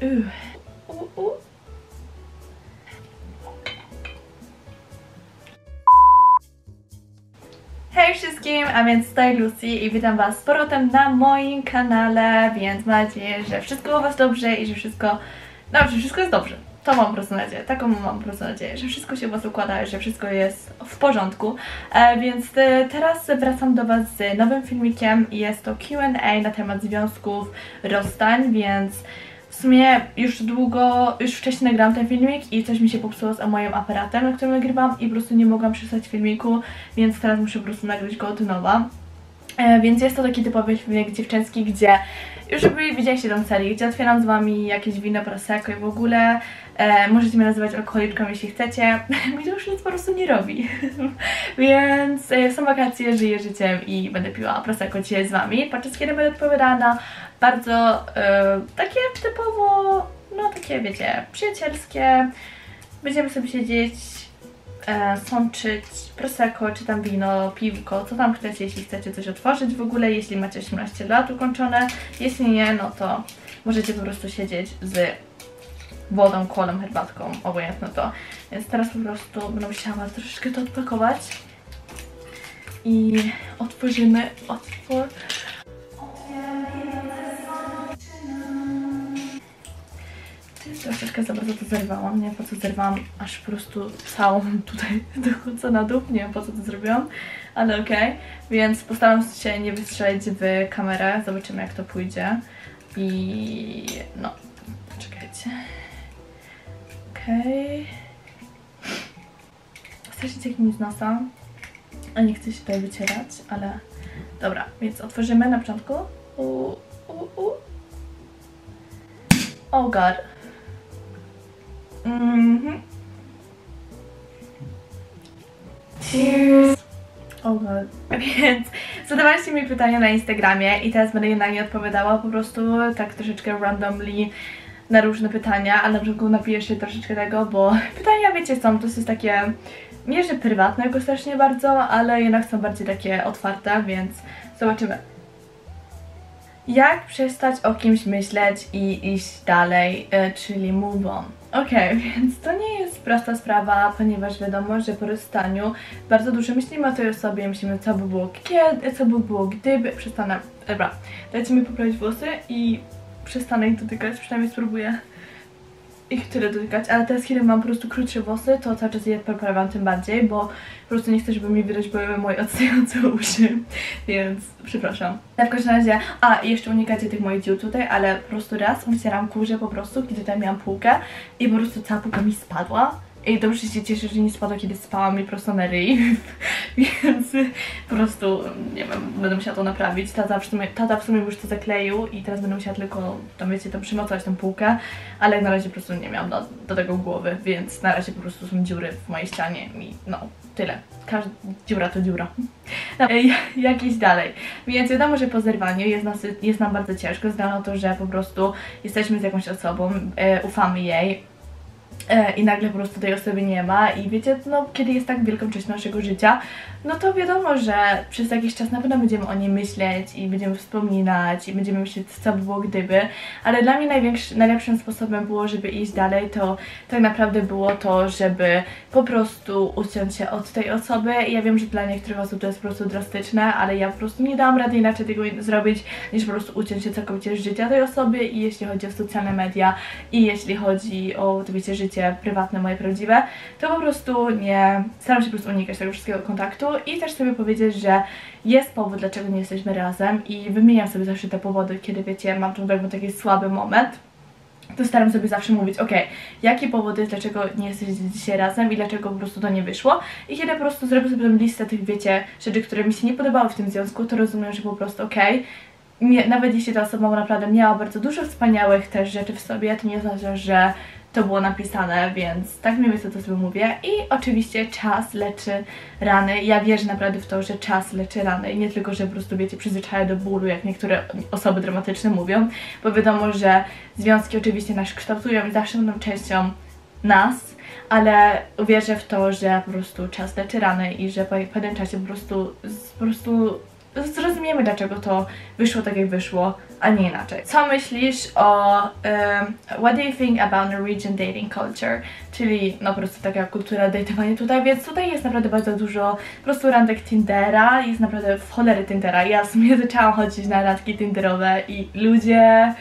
Hej wszystkim, a więc tutaj Lucy i witam was z powrotem na moim kanale, więc mam nadzieję, że wszystko u was dobrze i że wszystko jest dobrze. To mam po prostu nadzieję, taką mam po prostu nadzieję, że wszystko się u was układa, że wszystko jest w porządku. Więc teraz wracam do was z nowym filmikiem i jest to Q&A na temat związków, rozstań, więc w sumie już wcześniej nagrałam ten filmik i coś mi się popsuło z moim aparatem, na którym nagrywam i po prostu nie mogłam przestać filmiku, więc teraz muszę po prostu nagrać go od nowa. Więc jest to taki typowy filmik dziewczęcki, gdzie już widzieliście tą serię, gdzie otwieram z wami jakieś wino prosecco i w ogóle możecie mnie nazywać alkoholiczką, jeśli chcecie. Mi to już nic po prostu nie robi. Więc są wakacje, żyję życiem i będę piła prosecco dzisiaj z wami, podczas kiedy będę odpowiadała na bardzo takie typowo, no takie wiecie, przyjacielskie. Będziemy sobie siedzieć, sączyć prosecco, czy tam wino, piwko, co tam chcecie, jeśli chcecie coś otworzyć w ogóle, jeśli macie 18 lat ukończone, jeśli nie, no to możecie po prostu siedzieć z wodą, kolą, herbatką, obojętne to. Więc teraz po prostu będę musiała troszeczkę to odpakować i otworzymy, Troszeczkę za bardzo to zerwałam, nie wiem po co zerwałam, aż po prostu całą tutaj dochodzę na dół, nie wiem po co to zrobiłam, ale okej. Więc postaram się nie wystrzelić w kamerę, zobaczymy jak to pójdzie i no, czekajcie. Okej. Strasznie cieknie mi z nosa, a nie chcę się tutaj wycierać, ale dobra, więc otworzymy na początku. Oh god. Cheers! Oh god. Więc zadawaliście mi pytania na Instagramie i teraz będę na nie odpowiadała po prostu tak troszeczkę randomly na różne pytania, ale na początku napiję się troszeczkę tego, bo pytania wiecie są, to jest takie nie że prywatne jakoś strasznie bardzo, ale jednak są bardziej takie otwarte, więc zobaczymy. Jak przestać o kimś myśleć i iść dalej, czyli move on. Okej, więc to nie jest prosta sprawa, ponieważ wiadomo, że po rozstaniu bardzo dużo myślimy o tej osobie, myślimy co by było kiedy, co by było gdyby, przestanę, dobra, dajcie mi poprawić włosy i przestanę ich dotykać, przynajmniej spróbuję ich tyle dotykać, ale teraz kiedy mam po prostu krótsze włosy, to cały czas je poprawiam tym bardziej, bo po prostu nie chcę, żeby mi widać były moje odstające uszy, więc przepraszam. W każdym razie, i jeszcze unikacie tych moich dziur tutaj, ale po prostu raz wycieram kurze po prostu, kiedy tutaj miałam półkę i po prostu cała półka mi spadła. I dobrze się cieszę, że nie spadła, kiedy spałam mi prosto na ryj, więc po prostu, nie wiem, będę musiała to naprawić. Tata w sumie już to zakleił i teraz będę musiała tylko, tam wiecie, tam przymocować tę półkę, ale jak na razie po prostu nie miałam do tego głowy, więc na razie po prostu są dziury w mojej ścianie i no, tyle. Każda dziura to dziura. No, jak iść dalej? Więc wiadomo, że po zerwaniu jest nam bardzo ciężko, znano to, że po prostu jesteśmy z jakąś osobą, ufamy jej, i nagle po prostu tej osoby nie ma i wiecie, no kiedy jest tak wielką częścią naszego życia, no to wiadomo, że przez jakiś czas na pewno będziemy o niej myśleć i będziemy wspominać i będziemy myśleć co by było gdyby, ale dla mnie najlepszym sposobem było, żeby iść dalej, to tak naprawdę było to, żeby po prostu uciąć się od tej osoby. Ja wiem, że dla niektórych osób to jest po prostu drastyczne, ale ja po prostu nie dałam rady inaczej tego zrobić, niż po prostu uciąć się całkowicie z życia tej osoby i jeśli chodzi o socjalne media i jeśli chodzi o, to wiecie, życie prywatne, moje prawdziwe, to po prostu nie, staram się po prostu unikać tego wszystkiego kontaktu i też sobie powiedzieć, że jest powód, dlaczego nie jesteśmy razem i wymieniam sobie zawsze te powody, kiedy wiecie, mam taki słaby moment, to staram sobie zawsze mówić, jakie powody, dlaczego nie jesteście dzisiaj razem i dlaczego po prostu to nie wyszło i kiedy po prostu zrobię sobie listę tych, wiecie, rzeczy, które mi się nie podobały w tym związku, to rozumiem, że po prostu nawet jeśli ta osoba naprawdę miała bardzo dużo wspaniałych też rzeczy w sobie, to nie oznacza, że to było napisane, więc tak mniej więcej to sobie mówię. I oczywiście czas leczy rany. Ja wierzę naprawdę w to, że czas leczy rany i nie tylko, że po prostu wiecie, przyzwyczaja do bólu, jak niektóre osoby dramatyczne mówią, bo wiadomo, że związki oczywiście nas kształtują i zawsze będą częścią nas, ale wierzę w to, że po prostu czas leczy rany i że po pewnym czasie po prostu zrozumiemy, dlaczego to wyszło tak jak wyszło, a nie inaczej. Co myślisz o what do you think about Norwegian dating culture? Czyli no po prostu taka kultura date'owania tutaj, więc tutaj jest naprawdę bardzo dużo po prostu randek Tindera, jest naprawdę w cholery Tindera. Ja w sumie zaczęłam chodzić na randki tinderowe i ludzie...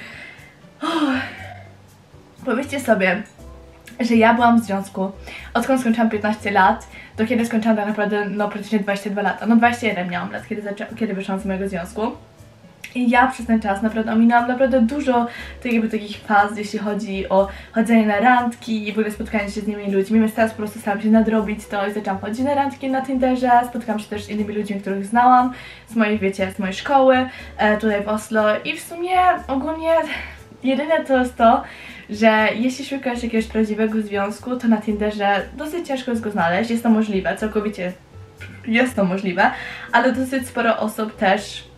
Pomyślcie sobie, że ja byłam w związku, odkąd skończyłam 15 lat, do kiedy skończyłam tak naprawdę, no praktycznie 22 lata, no 21 miałam lat, kiedy wyszłam z mojego związku. I ja przez ten czas naprawdę ominęłam naprawdę dużo takich faz, jeśli chodzi o chodzenie na randki i w ogóle spotkanie się z innymi ludźmi, więc teraz po prostu staram się nadrobić to i zaczęłam chodzić na randki na Tinderze, spotkałam się też z innymi ludźmi, których znałam, z mojej, wiecie, z mojej szkoły, tutaj w Oslo i w sumie ogólnie jedyne to jest to, że jeśli szukasz jakiegoś prawdziwego związku, to na Tinderze dosyć ciężko jest go znaleźć, jest to możliwe, całkowicie jest to możliwe, ale dosyć sporo osób też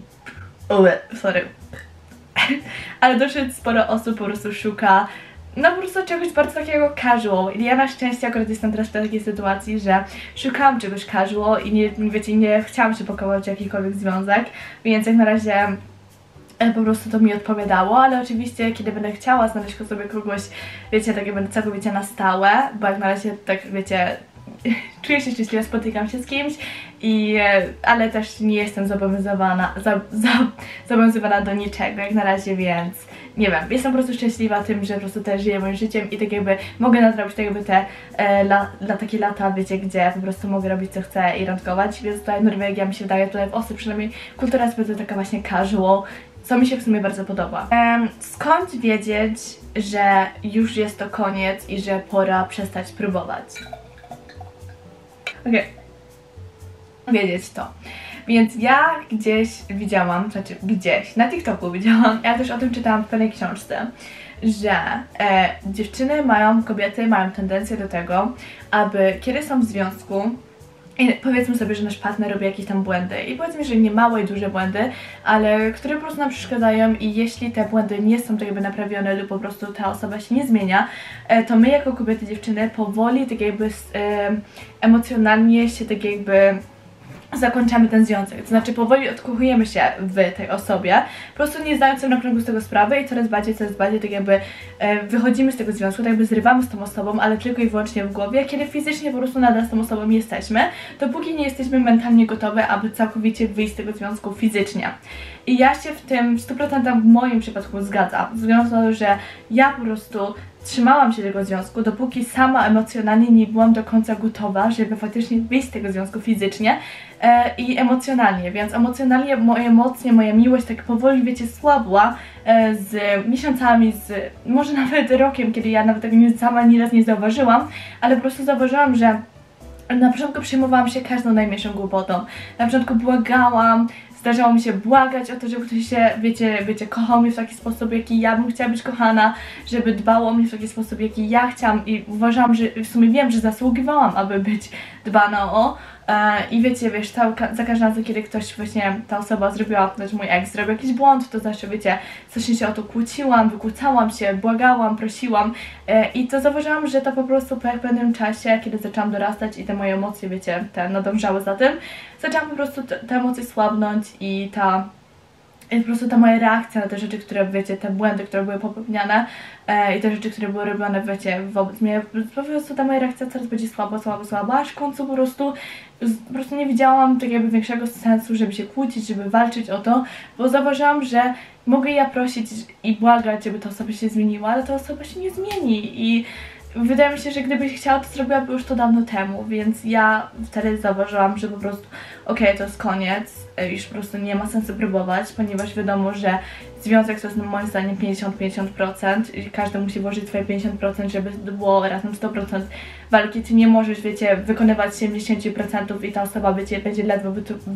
ale dosyć sporo osób po prostu szuka no po prostu czegoś bardzo takiego casual. I ja na szczęście akurat jestem teraz w takiej sytuacji, że szukałam czegoś casual i nie chciałam się pakować w jakikolwiek związek, więc jak na razie po prostu to mi odpowiadało, ale oczywiście kiedy będę chciała znaleźć sobie kogoś, wiecie, tak jakby całkowicie na stałe, bo jak na razie tak, wiecie, czuję się szczęśliwa, spotykam się z kimś, ale też nie jestem zobowiązywana do niczego jak na razie, więc nie wiem, jestem po prostu szczęśliwa tym, że po prostu też żyję moim życiem i tak jakby mogę nadrobić tak jakby te takie lata, wiecie, gdzie po prostu mogę robić co chcę i randkować, więc tutaj Norwegia mi się wydaje, tutaj w Oslo przynajmniej kultura jest bardzo taka właśnie casual, co mi się w sumie bardzo podoba. Skąd wiedzieć, że już jest to koniec i że pora przestać próbować? Okej. Wiedzieć to. Więc ja gdzieś widziałam, znaczy gdzieś, na TikToku widziałam, ja też o tym czytałam w pewnej książce, że kobiety mają tendencję do tego, aby kiedy są w związku, i powiedzmy sobie, że nasz partner robi jakieś tam błędy i powiedzmy, że nie małe i duże błędy, ale które po prostu nam przeszkadzają i jeśli te błędy nie są tak jakby naprawione lub po prostu ta osoba się nie zmienia, to my jako kobiety, dziewczyny powoli tak jakby emocjonalnie się tak jakby zakończamy ten związek, to znaczy powoli odkochujemy się w tej osobie, po prostu nie zdając sobie na początku z tego sprawy i coraz bardziej tak jakby wychodzimy z tego związku, tak jakby zrywamy z tą osobą, ale tylko i wyłącznie w głowie, kiedy fizycznie po prostu nadal z tą osobą jesteśmy, dopóki nie jesteśmy mentalnie gotowe, aby całkowicie wyjść z tego związku fizycznie. I ja się w tym 100% w moim przypadku zgadzam, ze względu na to, że ja po prostu trzymałam się tego związku, dopóki sama emocjonalnie nie byłam do końca gotowa, żeby faktycznie wyjść z tego związku fizycznie i emocjonalnie, więc emocjonalnie moje emocje, moja miłość tak powoli, wiecie, słabła z miesiącami, może nawet rokiem, kiedy ja nawet tego sama nieraz nie zauważyłam, ale po prostu zauważyłam, że na początku przejmowałam się każdą najmniejszą głupotą, na początku błagałam, zdarzało mi się błagać o to, żeby ktoś się, wiecie, kochał mnie w taki sposób, jaki ja bym chciała być kochana, żeby dbało o mnie w taki sposób, jaki ja chciałam i uważam, że w sumie wiem, że zasługiwałam, aby być dbana o. I wiecie, za każdym razem, kiedy ktoś właśnie, ta osoba zrobiła, znaczy mój ex zrobił jakiś błąd, to zawsze, wiecie, strasznie się o to kłóciłam, wykłócałam się, błagałam, prosiłam i to zauważyłam, że to po prostu po pewnym czasie, kiedy zaczęłam dorastać i te moje emocje, wiecie, nadążały za tym, zaczęłam po prostu te emocje słabnąć i po prostu ta moja reakcja na te rzeczy, które, wiecie, te błędy, które były popełniane i te rzeczy, które były robione, wiecie, wobec mnie, po prostu ta moja reakcja coraz bardziej słaba, aż w końcu po prostu nie widziałam tak jakby większego sensu, żeby się kłócić, żeby walczyć o to, bo zauważyłam, że mogę ja prosić i błagać, żeby ta osoba się zmieniła, ale ta osoba się nie zmieni i wydaje mi się, że gdybyś chciała, to zrobiłaby już to dawno temu, więc ja wtedy zauważyłam, że po prostu okej, to jest koniec, już po prostu nie ma sensu próbować, ponieważ wiadomo, że związek to jest moim zdaniem 50-50% i każdy musi włożyć swoje 50%, żeby było razem 100% walki. Ty nie możesz, wiecie, wykonywać 70% i ta osoba będzie ledwo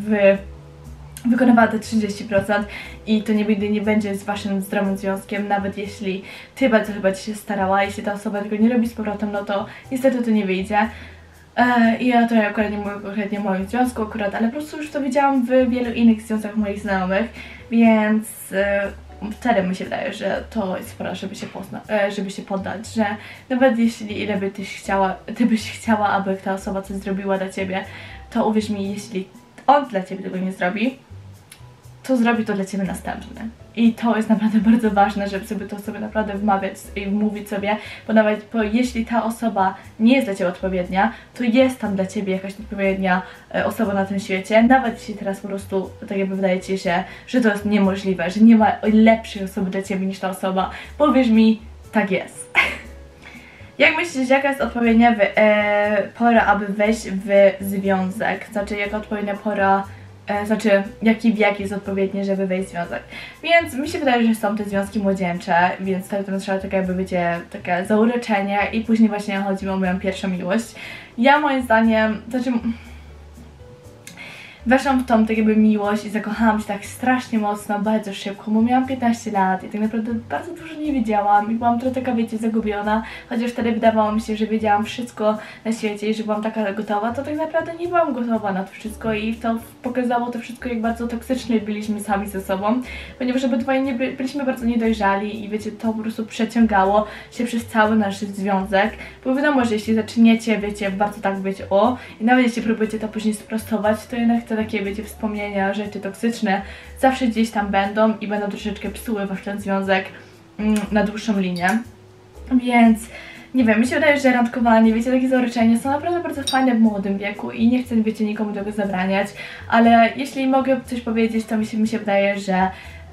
wykonywała te 30% i to nigdy nie będzie z waszym zdrowym związkiem, nawet jeśli ty bardzo chyba ci się starała, jeśli ta osoba tego nie robi z powrotem, no to niestety to nie wyjdzie. I ja to akurat nie mówię konkretnie o moim związku akurat, ale po prostu już to widziałam w wielu innych związkach moich znajomych, więc wtedy mi się wydaje, że to jest pora, żeby się poddać, że nawet jeśli ile by ty byś chciała, aby ta osoba coś zrobiła dla ciebie, to uwierz mi, jeśli on dla ciebie tego nie zrobi, to zrobi to dla ciebie następny. i to jest naprawdę bardzo ważne, żeby sobie to sobie naprawdę wmawiać i mówić sobie, bo nawet jeśli ta osoba nie jest dla Ciebie odpowiednia, to jest tam dla Ciebie jakaś odpowiednia osoba na tym świecie, nawet jeśli teraz po prostu tak jakby wydaje Ci się, że to jest niemożliwe, że nie ma lepszej osoby dla Ciebie niż ta osoba, powiesz mi, tak jest. Jak myślisz, jaka jest odpowiednia pora, aby wejść w związek? Znaczy, jaka odpowiednia pora, znaczy, jaki wiek jest odpowiedni, żeby wejść w związek? Więc mi się wydaje, że są te związki młodzieńcze, więc to trzeba takie jakby, wiecie, takie zauroczenie i później właśnie chodzi o moją pierwszą miłość. Ja moim zdaniem, znaczy... Weszłam w tą tak jakby miłość i zakochałam się tak strasznie mocno, bardzo szybko, bo miałam 15 lat i tak naprawdę bardzo dużo nie wiedziałam i byłam trochę taka, wiecie, zagubiona, chociaż wtedy wydawało mi się, że wiedziałam wszystko na świecie i że byłam taka gotowa, to tak naprawdę nie byłam gotowa na to wszystko i to pokazało to wszystko, jak bardzo toksyczni byliśmy sami ze sobą, ponieważ obydwoje nie byliśmy bardzo niedojrzali i wiecie, to po prostu przeciągało się przez cały nasz związek, bo wiadomo, że jeśli zaczniecie, wiecie, bardzo tak być i nawet jeśli próbujecie to później sprostować, to jednak te takie, wiecie, wspomnienia, rzeczy toksyczne zawsze gdzieś tam będą i będą troszeczkę psuły wasz ten związek na dłuższą linię. Więc nie wiem, mi się wydaje, że randkowanie, wiecie, takie zauroczenia są naprawdę bardzo fajne w młodym wieku i nie chcę, wiecie, nikomu tego zabraniać, ale jeśli mogę coś powiedzieć, to mi się wydaje, że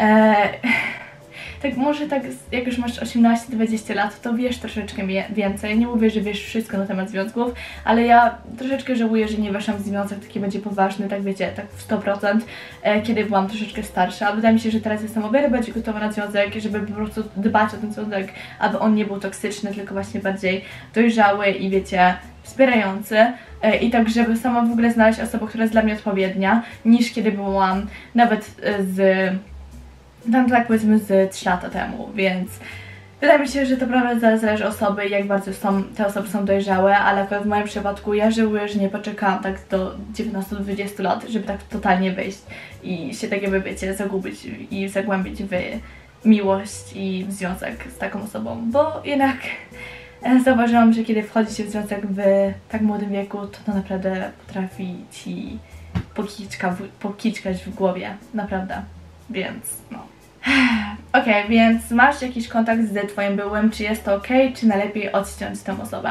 tak może tak jak już masz 18-20 lat, to wiesz troszeczkę więcej. Nie mówię, że wiesz wszystko na temat związków, ale ja troszeczkę żałuję, że nie weszłam w związek taki będzie poważny, tak wiecie, tak w 100%, kiedy byłam troszeczkę starsza. Wydaje mi się, że teraz jestem o wiele bardziej gotowa na związek, żeby po prostu dbać o ten związek, aby on nie był toksyczny, tylko właśnie bardziej dojrzały i wiecie, wspierający i tak, żeby sama w ogóle znaleźć osobę, która jest dla mnie odpowiednia, niż kiedy byłam nawet tam tak powiedzmy z 3 lata temu, więc wydaje mi się, że to prawda zależy od osoby, jak bardzo te osoby są dojrzałe, ale akurat w moim przypadku ja żałuję, że nie poczekałam tak do 19-20 lat, żeby tak totalnie wejść i się tak jakby, wiecie, zagubić i zagłębić w miłość i w związek z taką osobą, bo jednak zauważyłam, że kiedy wchodzi się w związek w tak młodym wieku, to naprawdę potrafi Ci pokiczkać w głowie, naprawdę, więc no. Okej, więc masz jakiś kontakt z Twoim byłym, czy jest to okej, czy najlepiej odciąć tę osobę?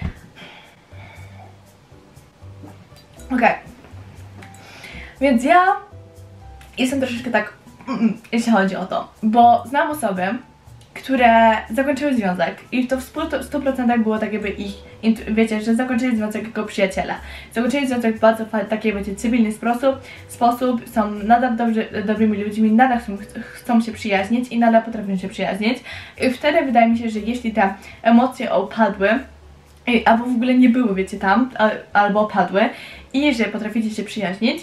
Okej. Więc ja jestem troszeczkę tak, jeśli chodzi o to, bo znam osoby, które zakończyły związek i to w 100% było tak jakby ich, wiecie, że zakończyli związek jako przyjaciele. Zakończyli związek w bardzo taki, wiecie, cywilny sposób, są nadal dobrymi ludźmi, nadal chcą się przyjaźnić i nadal potrafią się przyjaźnić. I wtedy wydaje mi się, że jeśli te emocje opadły, albo w ogóle nie były, wiecie, tam, albo opadły i jeżeli potraficie się przyjaźnić,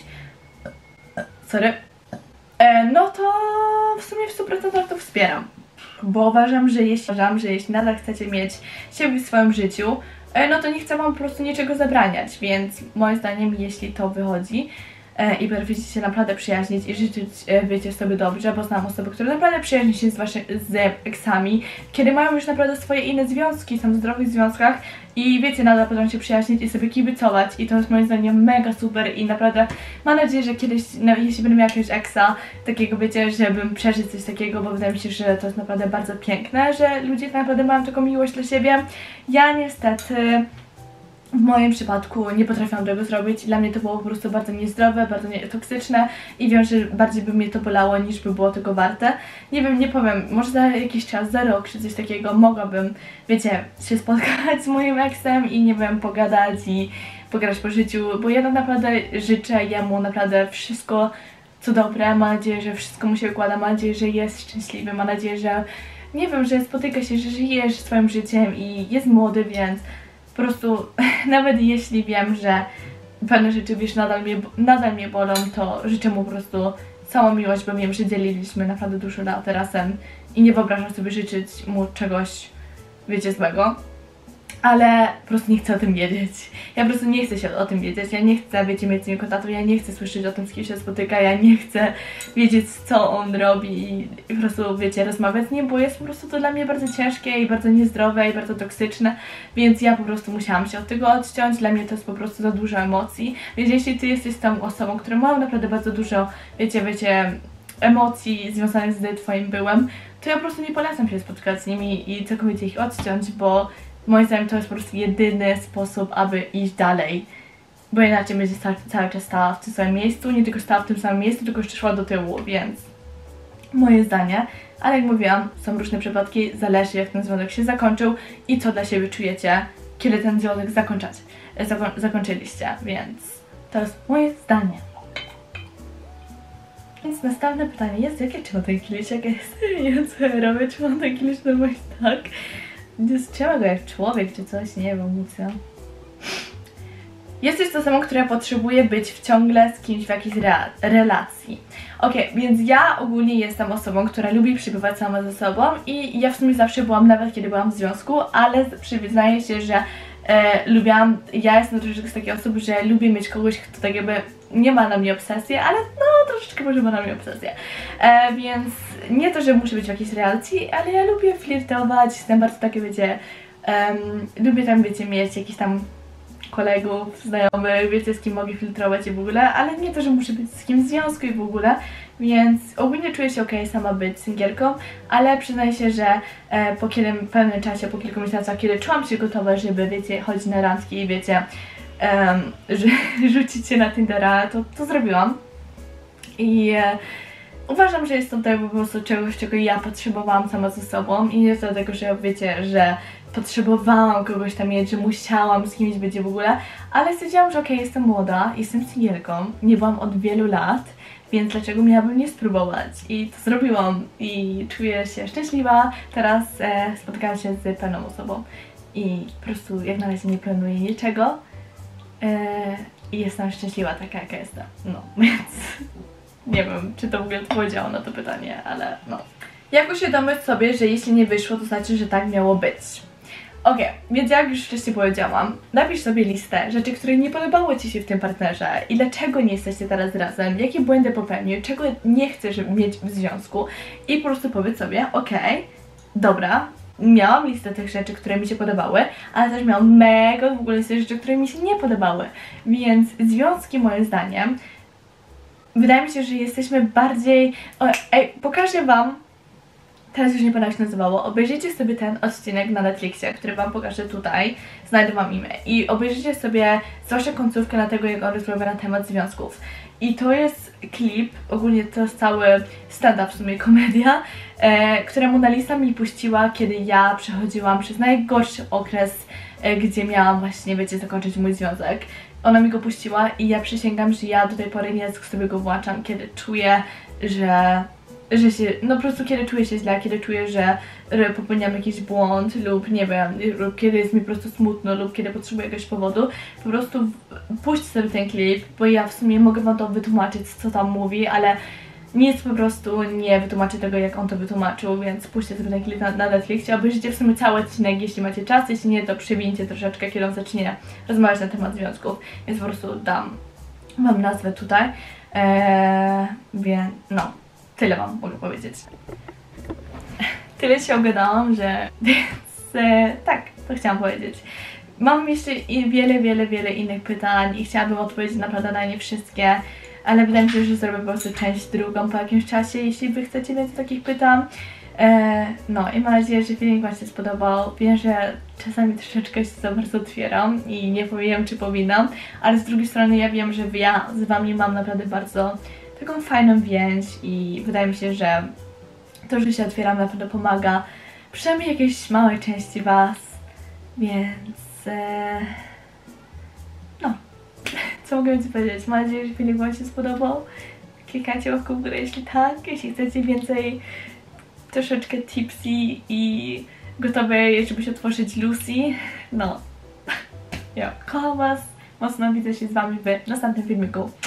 no to w sumie w 100% to wspieram. Bo uważam, że jeśli nadal chcecie mieć siebie w swoim życiu, no to nie chcę wam po prostu niczego zabraniać, więc moim zdaniem, jeśli to wychodzi i potraficie się naprawdę przyjaźnić i życzyć, wiecie, sobie dobrze, bo znam osoby, które naprawdę przyjaźnią się z eksami, kiedy mają już naprawdę swoje inne związki, są w zdrowych związkach i wiecie, nadal potrafią się przyjaźnić i sobie kibicować i to jest moim zdaniem mega super i naprawdę mam nadzieję, że kiedyś, jeśli będę miała jakiegoś eksa, takiego, wiecie, żebym przeżyć coś takiego, bo wydaje mi się, że to jest naprawdę bardzo piękne, że ludzie naprawdę mają taką miłość dla siebie. Ja niestety w moim przypadku nie potrafiłam tego zrobić. Dla mnie to było po prostu bardzo niezdrowe, bardzo toksyczne i wiem, że bardziej by mnie to bolało, niż by było tego warte. Nie wiem, nie powiem, może za jakiś czas, za rok czy coś takiego mogłabym, wiecie, się spotkać z moim eksem i nie wiem, pogadać i pogadać po życiu, bo ja naprawdę życzę jemu naprawdę wszystko co dobre. Mam nadzieję, że wszystko mu się układa, mam nadzieję, że jest szczęśliwy, mam nadzieję, że nie wiem, że spotyka się, że żyje swoim życiem i jest młody, więc po prostu, nawet jeśli wiem, że pewne rzeczy, wiesz, nadal mnie bolą, to życzę mu po prostu całą miłość, bo wiem, że dzieliliśmy naprawdę dużo lat razem i nie wyobrażam sobie życzyć mu czegoś, wiecie, złego. Ale po prostu nie chcę o tym wiedzieć. Ja po prostu nie chcę się o tym wiedzieć. Ja nie chcę, wiecie, mieć z nim kontaktu, ja nie chcę słyszeć o tym, z kim się spotyka, ja nie chcę wiedzieć, co on robi i po prostu, wiecie, rozmawiać z nim, bo jest po prostu to dla mnie bardzo ciężkie i bardzo niezdrowe i bardzo toksyczne, więc ja po prostu musiałam się od tego odciąć. Dla mnie to jest po prostu za dużo emocji, więc jeśli ty jesteś tą osobą, która ma naprawdę bardzo dużo, wiecie, emocji związanych z twoim byłem, to ja po prostu nie polecam się spotkać z nimi i całkowicie ich odciąć, bo moim zdaniem to jest po prostu jedyny sposób, aby iść dalej. Bo inaczej będzie cały czas stała w tym samym miejscu, nie tylko stała w tym samym miejscu, tylko jeszcze szła do tyłu, więc moje zdanie. Ale jak mówiłam, są różne przypadki, zależy jak ten związek się zakończył i co dla siebie czujecie, kiedy ten związek zakończyliście, więc to jest moje zdanie. Więc następne pytanie jest, jakie czy mam ten kilisz, jaka jest, nie wiem co ja robię, czy mam ten kilisz normalnie tak. Trzyma go jak człowiek czy coś, nie wiem, nic. Jesteś osobą, która potrzebuje być ciągle z kimś w jakiejś relacji. Okej, więc ja ogólnie jestem osobą, która lubi przebywać sama ze sobą i ja w sumie zawsze byłam, nawet kiedy byłam w związku, ale przyznaję się, że ja jestem troszeczkę z takiej osoby, że lubię mieć kogoś, kto tak jakby nie ma na mnie obsesji, ale no troszeczkę może ma na mnie obsesję. Więc nie to, że muszę być w jakiejś relacji, ale ja lubię flirtować, jestem bardzo takie, wiecie, lubię tam, wiecie, mieć jakiś tam kolegów, znajomych, wiecie z kim mogę filtrować i w ogóle, ale nie to, że muszę być z kimś w związku i w ogóle, więc ogólnie czuję się okej sama być singielką, ale przyznaję się, że po pewnym czasie, po kilku miesiącach, kiedy czułam się gotowa, żeby, wiecie, chodzić na randki i wiecie, rzucić się na Tindera, to zrobiłam i uważam, że jest to po prostu czegoś, czego ja potrzebowałam sama ze sobą i nie dlatego, że wiecie, że potrzebowałam kogoś tam mieć, że musiałam z kimś być w ogóle, ale stwierdziłam, że okej, jestem młoda, jestem singielką, nie byłam od wielu lat, więc dlaczego miałabym nie spróbować? I to zrobiłam i czuję się szczęśliwa. Teraz spotkałam się z pewną osobą i po prostu jak na razie nie planuję niczego i jestem szczęśliwa taka, jaka jestem. No, więc nie wiem, czy to w ogóle odpowiedziało na to pytanie, ale no. Jak uświadomić sobie, że jeśli nie wyszło, to znaczy, że tak miało być? Okej, więc jak już wcześniej powiedziałam, napisz sobie listę rzeczy, które nie podobały ci się w tym partnerze i dlaczego nie jesteście teraz razem, jakie błędy popełnił, czego nie chcesz mieć w związku i po prostu powiedz sobie, okej, dobra, miałam listę tych rzeczy, które mi się podobały, ale też miałam mega w ogóle listę rzeczy, które mi się nie podobały, więc związki moim zdaniem, wydaje mi się, że jesteśmy bardziej... pokażę wam, teraz już nie pamiętam jak się nazywało, obejrzyjcie sobie ten odcinek na Netflixie, który wam pokażę tutaj, znajdę wam imię i obejrzyjcie sobie zwłaszcza końcówkę na tego, jak on rozmawia na temat związków. I to jest klip, ogólnie to jest cały stand-up, w sumie komedia, które Mona Lisa mi puściła, kiedy ja przechodziłam przez najgorszy okres, gdzie miałam właśnie, wiecie, zakończyć mój związek. Ona mi go puściła i ja przysięgam, że ja do tej pory nie sobie go włączam, kiedy czuję, że się, no po prostu kiedy czuję się źle, kiedy czuję, że popełniam jakiś błąd lub nie wiem, lub kiedy jest mi po prostu smutno lub kiedy potrzebuję jakiegoś powodu, po prostu puść sobie ten klip, bo ja w sumie mogę wam to wytłumaczyć, co tam mówi, ale nic po prostu nie wytłumaczy tego, jak on to wytłumaczył, więc puśćcie sobie ten klip na Netflixie, obejrzyjcie w sumie cały odcinek, jeśli macie czas, jeśli nie, to przewincie troszeczkę, kiedy on zacznie rozmawiać na temat związków, więc po prostu dam wam nazwę tutaj, więc no. Tyle wam mogę powiedzieć. Tyle się ogadałam, że... Więc tak, to chciałam powiedzieć. Mam jeszcze wiele innych pytań i chciałabym odpowiedzieć naprawdę na nie wszystkie, ale wydaje mi się, że zrobię po prostu część drugą po jakimś czasie, jeśli wy chcecie więcej takich pytań. No i mam nadzieję, że filmik wam się spodobał. Wiem, że czasami troszeczkę się za bardzo otwieram i nie powiem, czy powinnam, ale z drugiej strony ja wiem, że ja z wami mam naprawdę bardzo taką fajną więź i wydaje mi się, że to, że się otwieram, naprawdę pomaga przynajmniej jakiejś małej części was, więc no, co mogę więcej powiedzieć? Mam nadzieję, że filmik wam się spodobał. Klikajcie łapkę w górę, jeśli tak, jeśli chcecie więcej troszeczkę tipsy i gotowej, żeby się otworzyć Lucy. No, ja kocham was, mocno widzę się z wami w następnym filmiku.